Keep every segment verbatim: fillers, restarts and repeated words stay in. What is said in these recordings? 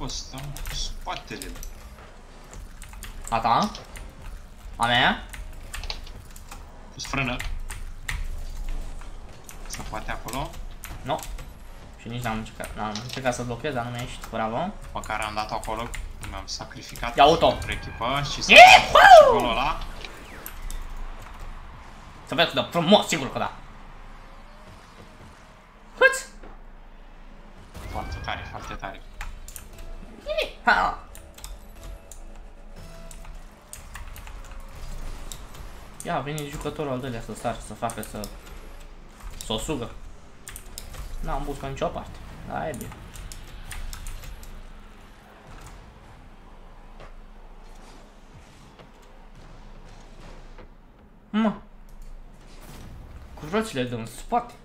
ăsta, cu spatele. A ta? A mea? Pus frână. Se poate acolo? Nu. Și nici n-am încercat, n-am încercat să blochez, dar nu mi-a ieșit, bravo. Măcar am dat acolo, mi-am sacrificat. Ia auto. Pentru echipă și să și golul ăla. Să vezi că dă frumos, sigur că da. Hâț! Foarte tare, foarte tare. Ha! Ia, a venit jucătorul al doilea să sarce, să facă să... să o sugă. N-am bus pe nicio parte, da, e bine. Mă! Cu roțile de în spate.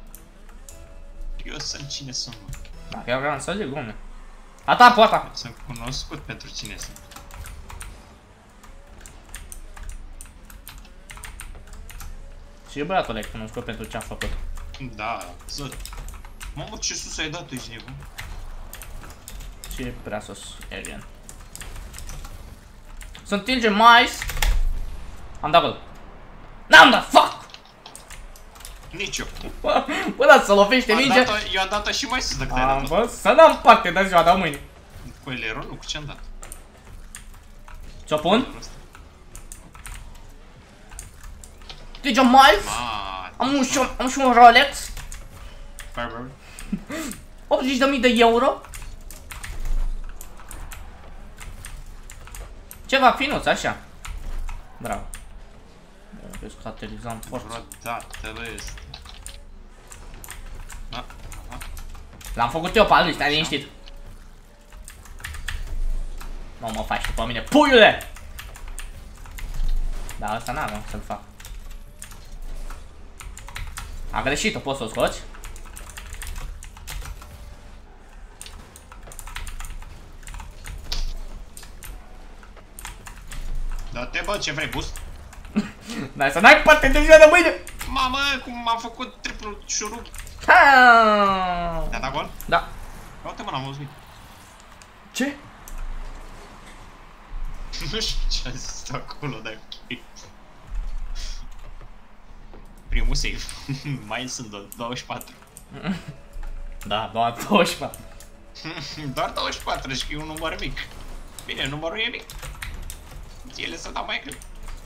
Eu sunt cine sunt. Da, chiar vreau să zic, domne. A ta, poata! Sunt cunoscut pentru cine sunt. Și băiatul e cunoscut pentru ce a făcut. Da, zăd. Mamă, ce sus ai dat, ești nebun. Și prea sus, alien. Să întingem mais. Am dat gol. N-am dat, fuck! Nici eu. Bă, da, să lovește mingea. Eu am dat-o și mai sus decât ai Am, dat-o. bă, să n-am parte de ziua, dar mâine. Cu eleron, nu, cu ce am dat? Ce-o pun? Întingem mais. Am un, am și un Rolex. optzeci de mii de euro. Ceva finuț, așa. Bravo. Vezi că aterizam forță. Vreodată, bă, este. Da, da. L-am făcut eu pe al lui, stai liniștit. Nu mă faci tu pe mine, puiule! Dar asta n-am să-l fac. A greșit-o, poți să o scoți? Da-te, bă, ce vrei, boost? Dar să n-ai parte de ziua de mâine! Mamă, cum am făcut triplu șurub. Te-a dat gol? Da. Uite, mă, n-am văzut. Ce? Nu știu ce a zis acolo, dar ok. Primul save. Mai sunt douăzeci și patru. Da, doar douăzeci și patru. Doar douăzeci și patru, și că e un număr mic. Bine, numărul e mic. Ele să dau mai greu.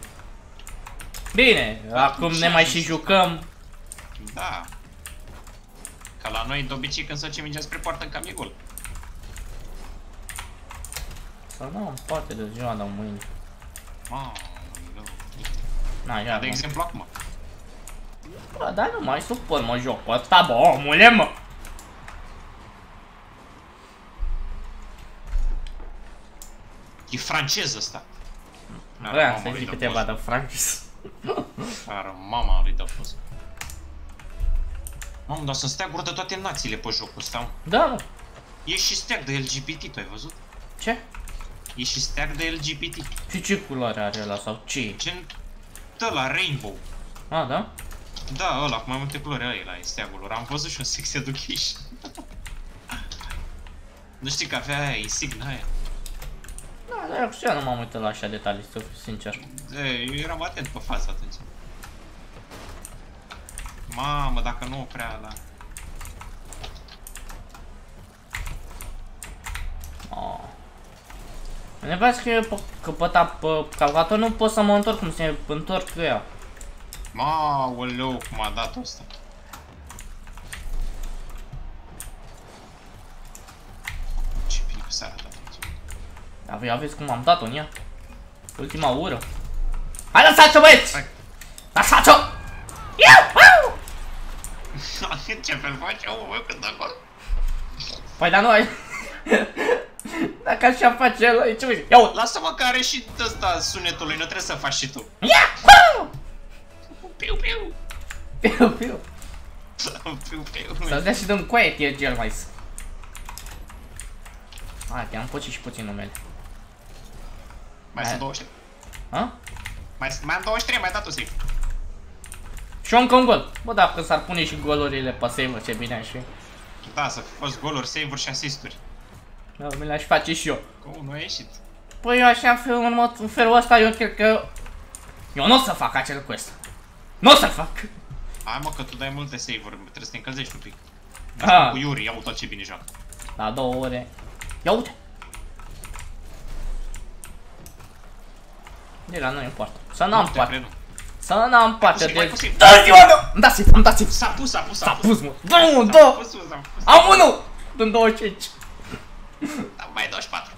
Bine, acum ne mai și jucăm. Da. Ca la noi, de obicei, când se duce mingea spre poartă, cam e gol. Să nu am parte de ziua de mâine. Mamă, Na, ia, de exemplu, acum. Bă, dar nu mai supăr, mă, jocul ăsta, bă, omule, mă! E francez ăsta. Vreau să zic câteva de francez. Ar mama lui de fost. Mamă, dar să stea gură de toate națiile pe jocul ăsta. Da, mă. E și steag de L G B T, tu ai văzut? Ce? E și steag de L G B T. Și ce culoare are ăla sau ce? Gen ăla, rainbow. A, da? Da, ăla, cu mai multe culori, ăla e steagul lor. Am văzut și un sex education. Nu știi că avea aia, insigna aia. Da, dar eu nu m-am uitat la așa detalii, să fiu sincer. E, eu eram atent pe față atunci. Mamă, dacă nu oprea ăla. Oh. Ne vezi că eu pe, că pe, ta, pe calculator nu pot să mă întorc cum se întorc cu ea. Maoleu, cum a dat ăsta. Ce bine că s-a arătat aici. Avea, aveți cum am dat-o în ea? Ultima ură. Hai, lăsați-o, băieți! Lăsați-o! Iau! Ce fel face omul meu când dă gol? Păi, dar nu ai... Dacă așa face el, ce vezi? Ia-o! Lasă-mă că are și ăsta sunetul lui, nu trebuie să faci și tu. Iau! Piu, piu! Piu, piu! Piu, piu! Să-ți dea și dăm coaie, e gel mai. Hai, te-am pocit și puțin numele. Mai sunt douăzeci și trei. Ha? Mai, mai am douăzeci și trei, mai dat-o save. Și eu încă un gol. Bă, dacă s-ar pune și golurile pe save, ce bine aș fi. Da, să fi fost goluri, save-uri și assist-uri. Mi l-aș face și eu. Că unul a ieșit. Păi eu așa în felul, în felul ăsta eu cred că... Eu nu o să fac acel quest. Nu o să fac. Hai mă că tu dai multe save-uri, trebuie să te încălzești un pic. Ah. Cu Yuri, ia uite ce bine joacă. La două ore. Ia uite. De la noi în poartă. Să n-am parte. Să n-am parte de... Da-ți-mă, da! Îmi dați-mi, îmi dați-mi. S-a pus, s-a pus, S-a pus, mă. Dă-mi un, dă! Am unul! Dă-mi douăzeci și cinci. Da, mai e douăzeci și patru.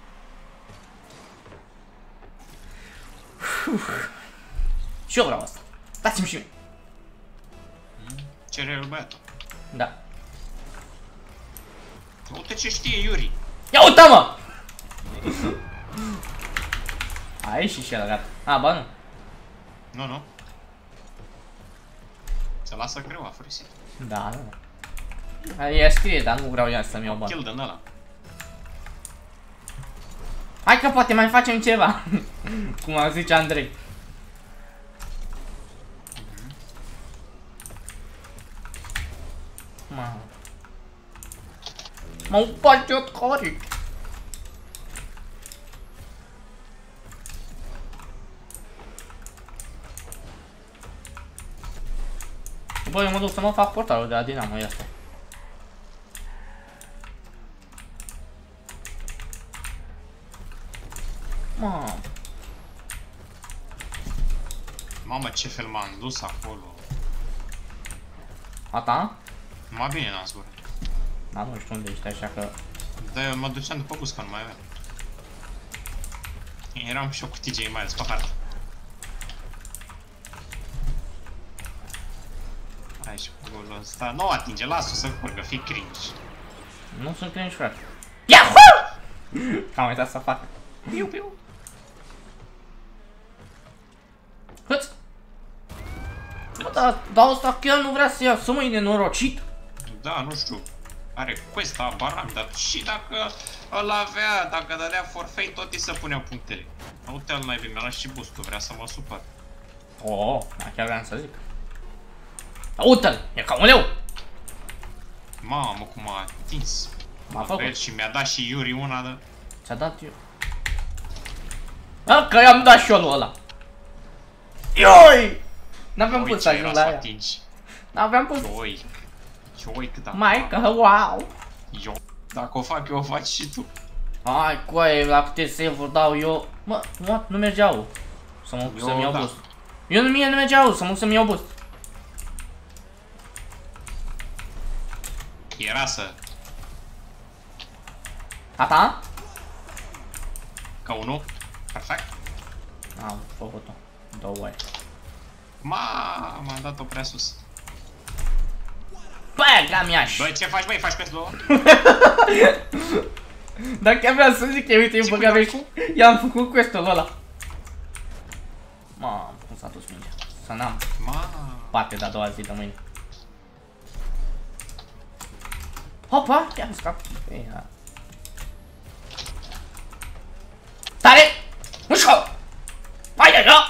Și eu vreau asta. Dați-mi și mie. Ce rău băiatul. Da. Uite ce știe Yuri. Ia uita-mă! A ieșit și el, gata. A, ba nu. Nu, nu. Se lasă greu, a furisit. Da, nu. Ea scrie, dar nu vreau iar să-mi iau bani. Kill din ăla. Hai că poate mai facem ceva. Cum a zice Andrei. Mă. M-au bătut coric. Bă, eu mă duc să mă fac portalul de la Dinamo, ia stai. Mamă. Mamă, ce fel m-am dus acolo. A ta? Mai bine n-am zburat. Da, nu știu unde ești, așa că... Da, eu mă duceam după bus, că nu mai aveam. Eram și eu cu T J Miles pe hartă. Hai și cu golul ăsta. Nu atinge, lasă-o să curgă, fii cringe. Nu sunt cringe, frate. Yahoo! Am uitat să fac. Piu, piu. Hăț! Bă, dar, dar ăsta chiar nu vrea să ia, să mă-i nenorocit. Da, nu știu. Are quest, abaram, dar și dacă îl avea, dacă dădea forfeit, tot îi se puneau punctele. Uite-l naibii, mi-a luat și boost-ul, vrea să mă supăr. Oh, da, chiar vreau să zic. Uite-l, e ca un leu. Mamă, cum a atins. M-a făcut. Și mi-a dat și Yuri una de... Ți-a dat eu. A, că i-am dat și eu lui ăla. Ioi! N-aveam pus să ajung la ea. N-aveam pus. Ioi. Ioi cât am. Mai că, wow. Ioi. Dacă o fac eu, o faci și tu. Hai, coaie, la câte save-uri dau eu. Mă, mă, nu mergeau. Să mă să-mi iau boost. Eu nu mie nu mergeau, să mă să-mi iau boost. Era să... A ta? Ca unul. Perfect. Am făcut-o. Două. Ma, m-am dat-o prea sus. Bă, gamiaș! Bă, ce faci, băi? Faci quest-ul ăla? Dar chiar vreau să zic că, uite, eu băga și i-am făcut quest-ul ăla. Mamă, cum s-a dus mingea. Să n-am parte de a doua zi de mâine. Hopa, chiar scap. Tare! Mușcă! Hai de joc!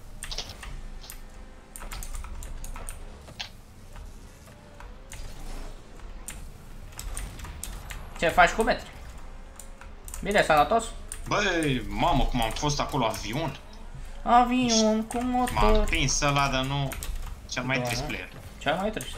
Ce faci cu metri? Bine, sănătos? Băi, mamă, cum am fost acolo, avion. Avion cu M-am motor. prins ăla, dar nu... Cel mai Da. trist player. Cel mai trist.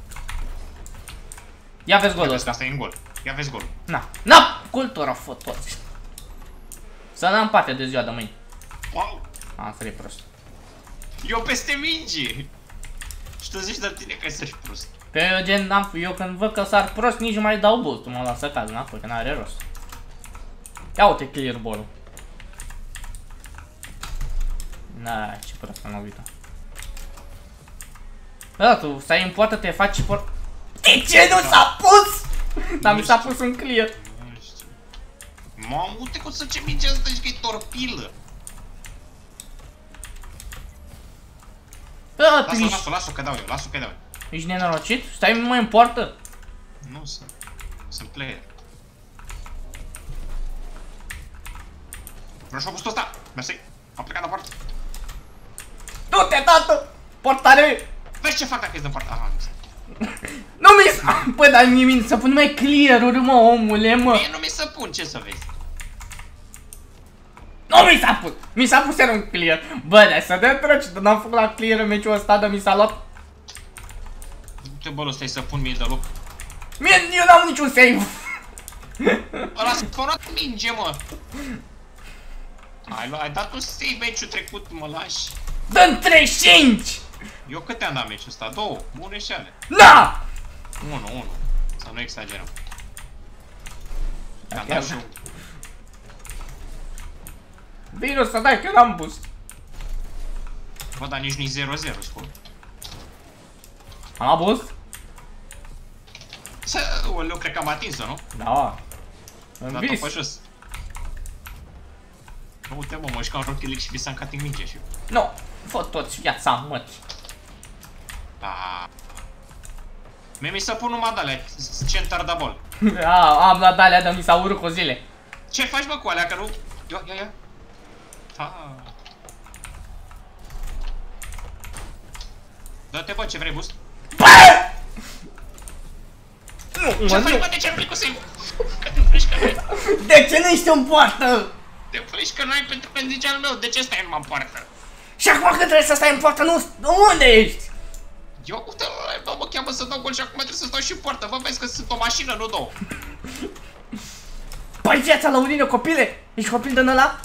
Ia vezi golul Ia vezi că ăsta. asta e în gol. Ia vezi golul. Na, na, cultura fotoți. Să n-am parte de ziua de mâine. Wow! Am sărit prost. Eu peste minge! Și tu zici de tine că ești prost. Că eu gen, n-am, eu când văd că sar prost, nici nu mai dau boost. Mă las să caz înapoi, că n-are rost. Ia uite clear ball-ul. Na, ce prost am lovit-o. Bă, tu stai în poartă, te faci port... De ce nu s-a pus? Dar mi s-a pus un clear. Nu știu. Mamă, uite cum să ce mingea asta, zici că e torpilă. Bă, tu Lasă, ești, lasă, lasă că dau eu, lasă că dau eu. ești nenorocit? Stai mai în poartă. Nu sunt. Sunt player. Vreau și-o bustul ăsta. Mersi. Am plecat la poartă. Du-te, tată! Portare! Vezi ce fac dacă ești în poartă. Aha, nu Nu mi Bă, dar mie să pun numai clear-uri, mă, omule, mă. Mie nu mi se pun, ce să vezi? Nu mi s-a pus! Mi s-a pus iar un clear. Bă, dar să dă trăci, dar n-am făcut la clear în meciul ăsta, dar mi s-a luat. Du-te, bă, stai să pun mie de loc. Mie, eu n-am niciun save. Ăla s-a spărat minge, mă. Ai, ai dat un save meciul trecut, mă lași. Dă-mi treizeci și cinci! Eu câte am dat meciul ăsta? Două, bune și ale. Da! Unu, unu. Să nu exagerăm. Da, Am chiar dat și da. eu. Bine, o să dai, că n-am boost. Bă, dar nici nu-i zero zero scor. Am boost? Să, oleu, cred că am atins-o, nu? Da. În Dat-o vis. pe jos. Uite, mă, mă jucam Rocket League și visam ca ting minge și eu. Nu, fă toți viața, măti. Da. Mie mi se pun numai de-alea, center de bol. A, am dat alea de mi s-a urât cu zile. Ce faci, bă, cu alea, că nu... Ia, ia, ia. Da. Dă-te, bă, ce vrei, boost? Bă! Nu, Ce mă, faci, nu. bă, de ce nu vrei cu save? Că te pleci că nu ai. De ce nu ești în poartă? Te pleci că nu ai pentru că zice al meu, de ce stai numai în poartă? Și acum că trebuie să stai în poartă, nu, unde ești? Eu, uite, bă, mă cheamă să dau gol și acum trebuie să stau și în poartă. Vă vezi că sunt o mașină, nu două. Păi viața la urină, copile! Ești copil din ăla?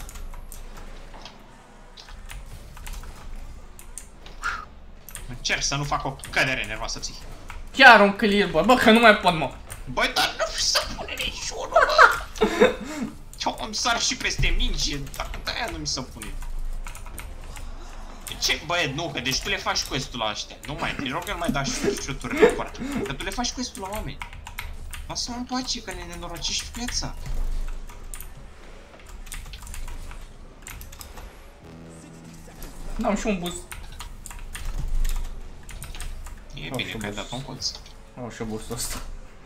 Încerc să nu fac o cădere nervoasă, ții. Chiar un clear, bă, bă, că nu mai pot, mă. Băi, dar nu se pune niciunul, bă. Eu îmi sar și peste minge, dar de-aia nu mi se pune. De ce, băie, nu, că deci tu le faci quest-ul la ăștia. Nu mai, te rog, nu mai da șuturi în poartă. Că tu le faci quest-ul la oameni. Lasă-mă în pace, că ne nenorocești viața. N-am și un boost. E Oh, bine că ai boost. dat un colț. Au și boostul ăsta.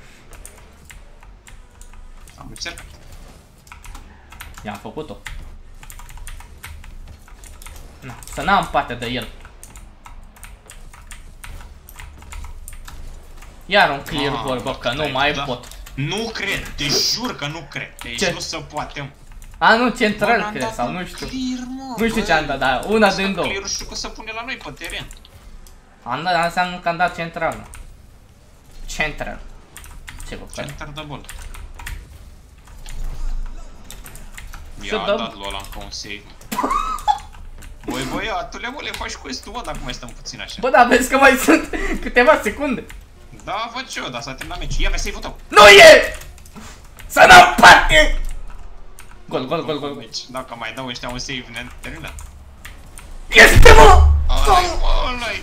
Am încercat. I-am făcut-o. Na, să n-am parte de el. Iar un clear Ah, goal, bă, că nu stai, mai da. pot. Nu cred, te jur că nu cred. Deci Ce? nu se poate, mă. A, nu, Bă, central, n-am cred, dat sau un nu știu. clear, mă, Nu știu bă. ce am dat, dar una Asta din două. clear-ul știu că se pune la noi pe teren. Am dat, înseamnă că am dat central. Central. Ce bă, care? Center de bol. Să Ia, a dăm. dat lui ăla încă un save. Băi, băiatule, mă, le faci quest-ul, mă, dacă mai stăm puțin așa. Bă, dar vezi că mai sunt câteva secunde. Da, văd și eu, dar s-a terminat meciul. Ia, vezi save-ul tău. Nu e! Să n-am parte! Gol, gol, gol, gol. Deci, dacă mai dau ăștia un save, ne terminat. Este, mă! Ăla-i, mă, ăla-i.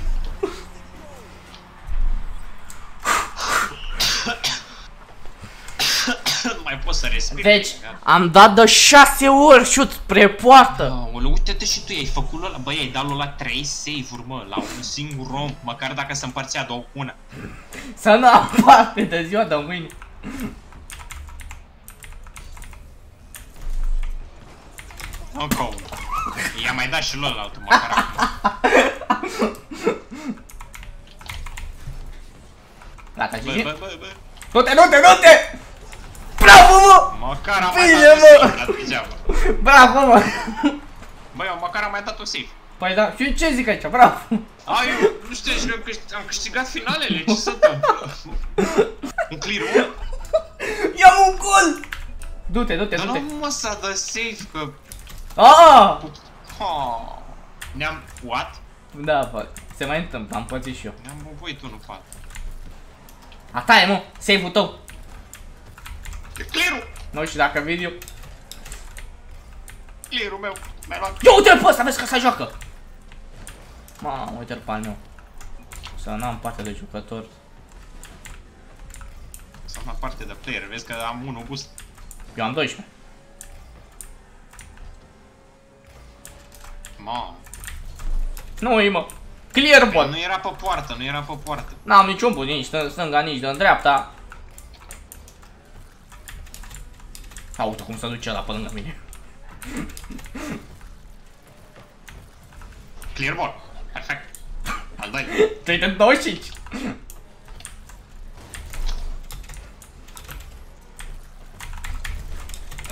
Nu mai pot să respir. Deci, am dat de șase ori șut spre poartă. Aoleu, uite-te și tu, ai făcut ăla, băi, ai dat lui ăla trei save-uri, mă, la un singur om, măcar dacă se împărțea două cu una. Să nu am parte de ziua de mâine. Încă unul. I-a mai dat și lui ăla altul, măcar acum. Gata, Bă, Gigi? bă, bă, bă. Du-te, du-te, du-te! Bravo, mă! Măcar am mai Bine, dat un mă! save, dar degeaba. Bravo, mă! Băi, eu măcar am mai dat un save. Păi da, și ce zic aici, bravo! A, eu, nu știu, deci eu câștig- am câștigat finalele, ce se întâmplă? Un clear, mă? Ia un gol! Du-te, du-te, Dar du-te! nu mă s-a dat save, că... Ah! Ha, ne-am... What? Da, bă, se mai întâmplă, am pățit și eu. Ne-am bubuit unul pe altul. A ta e, mă, save-ul tău. E clear-ul! Nu știu dacă video. Clear-ul meu, mi-ai luat. Ia uite-l pe ăsta, vezi că se joacă! Mamă, uite-l pe al meu. Să n-am parte de jucător. Să am parte de player, vezi că am unul boost. Eu am doisprezece. Mamă. Nu e, mă. Clear ball. Nu era pe poartă, nu era pe poartă. N-am niciun bun, nici în stânga, nici în dreapta. A, uite cum se duce ăla pe lângă mine. Clear ball. Perfect. Al doilea. trei de douăzeci și cinci.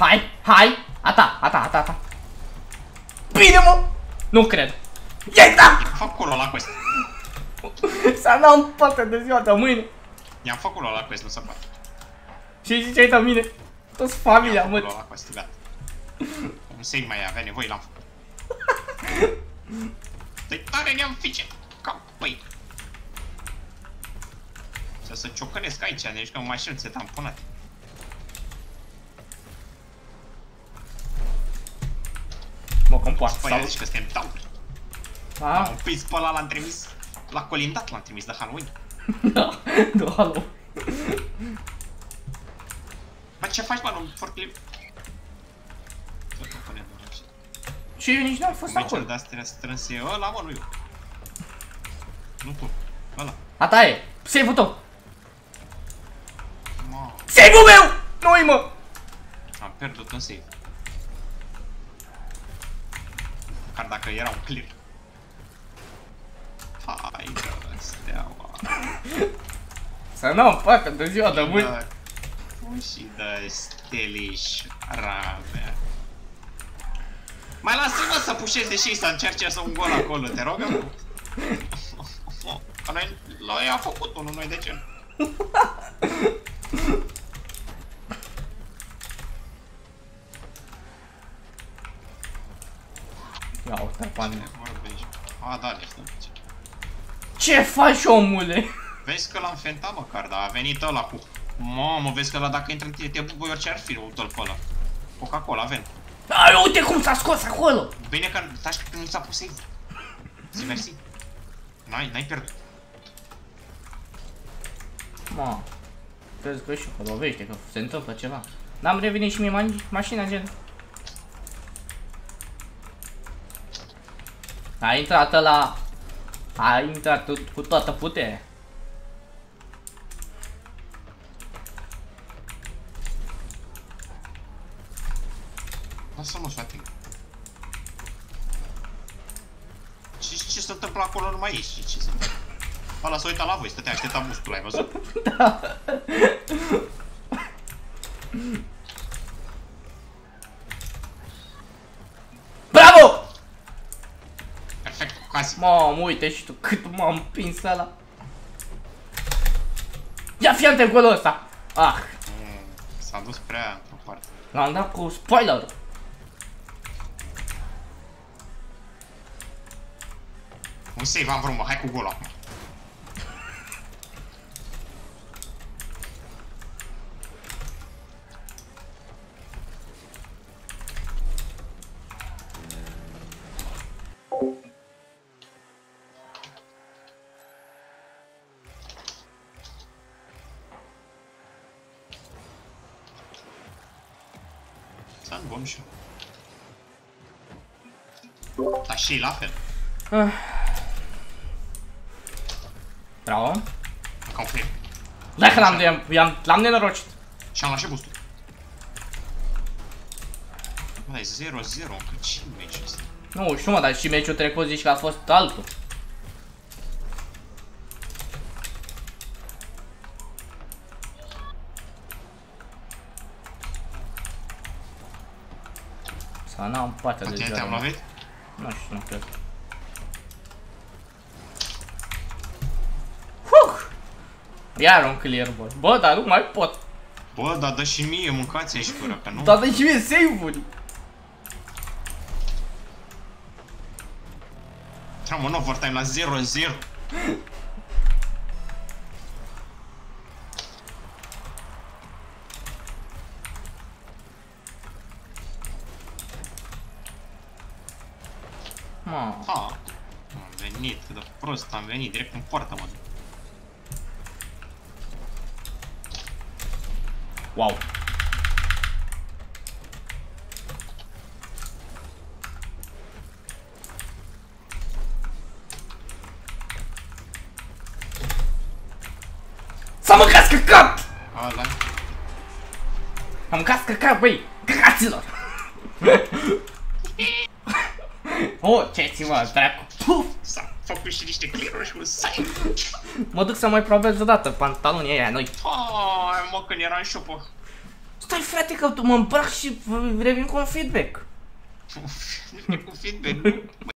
Hai, hai! A ta, a ta, a ta, a ta. Bine, mă! Nu cred. Ia-i da! I-am făcut culo la quest. Să n-am parte de ziua de mâine. I-am făcut culo la quest, nu se poate. Și ziceai de mine. Toți familia, mă. I-am făcut culo la quest, gata. Nu se mai avea nevoie, l-am făcut. De tare ne-am fice. Ca păi. Să se ciocănesc aici, deci că mașinuțe tamponate. Mă compoartă, Păi, salut. zici că suntem tauri. A? Am prins pe ăla, l-am trimis. La colindat l-am trimis de Halloween. Da, de Halloween. Bă, ce faci, mă, nu forklift? Și eu nici n-am fost acolo. Meciul de-astea strânse, ăla, mă, nu eu. Nu tu, ăla. A ta e, save-ul tău. Mă, Save-ul meu! Nu-i, mă! am pierdut un save. Măcar dacă era un clear. Hai de steaua. Să n-am parte de ziua de mâine. Și de stelișoara mea. Mai lasă-mă să pușeze și să încerce să un gol acolo, te rog. Noi, noi a făcut unul, noi de ce? Ia uite, pane. A, da, le știu. Ce faci, omule? Vezi că l-am fentat măcar, dar a venit ăla cu... Mamă, vezi că ăla dacă intră în tine, te bubui orice ar fi răutul pe ăla. Coca-Cola, avem. Ai, uite cum s-a scos acolo! Bine că taci că nu ți-a pus save. Zi mersi. N-ai, n-ai pierdut. Mă, crezi că și că lovește, că se întâmplă ceva. N-am revenit și mie ma mașina, gen. A intrat ăla... A intrat cu toată puterea. Lasă-mă să ating. Ce, ce se întâmplă acolo nu mai ești, ce se întâmplă? Ăla s-a uitat la voi, stătea, aștepta bustul, ai văzut? Da. Bravo! Perfect, ocazie. Mamă, uite și tu cât m-am împins ăla. Ia fii ante golul ăsta! Ah! Mm, s-a dus prea într-o parte. L-am dat cu spoiler. Un save am vrut, mă, hai cu golul acum. Să-mi bun și eu. Dar și la fel. Ah. Bravo. Încă un flip. Dacă l-am de l-am nenorocit. Și am luat și boostul. Bă, e zero zero, încă ce meci ăsta? Nu știu, mă, dar și meciul trecut zici că a fost altul. Să n-am partea de te-am ziua. lovit? Nu știu, nu cred. Huh! Iar un clear, bă. Bă, dar nu mai pot. Bă, dar dă și mie, mâncați aici cură, că nu... Dar dă și mie save-uri. Trebuie un overtime la zero zero. Mă. Ha, am venit, cât de prost am venit, direct în poartă, mă. Wow. Să mâncați căcat! Ala. Am mâncat căcat, băi! Căcaților! Oh, ce ți mă, dracu! Puf! S-a făcut și niște clear-uri și un save. Mă duc să mai probez odată pantalonii aia noi. Hai, mă, când eram și eu pe... stai frate că tu mă îmbrac și revin cu un feedback. Cu feedback, nu?